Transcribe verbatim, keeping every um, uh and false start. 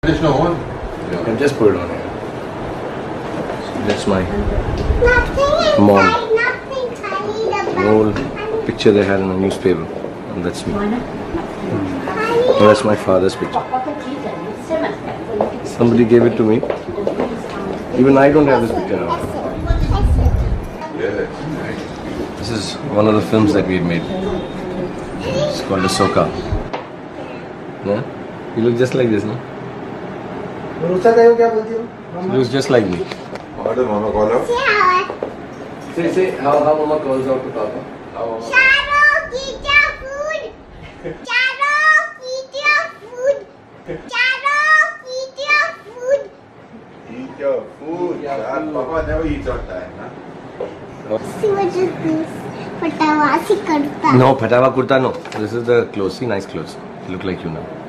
There's no one. Yeah. I just put it on here. So that's my mom. An old picture they had in a newspaper. And that's me. And that's my father's picture. Somebody gave it to me. Even I don't have this picture now. Yeah. This is one of the films that we had made. It's called Ahsoka. Yeah? You look just like this, no? She looks just like me. How did Mama call out? Say, say, how, how Mama calls out to Papa? How Mama... Shadow, eat your food! Shadow, eat your food! Shadow, eat your food! Eat your food. Yeah, Dad, food. Papa never eats on time, huh? See what is this? Patawasi karta. No, Patawa Kurta, no. This is the clothes. See, nice clothes. You look like you now.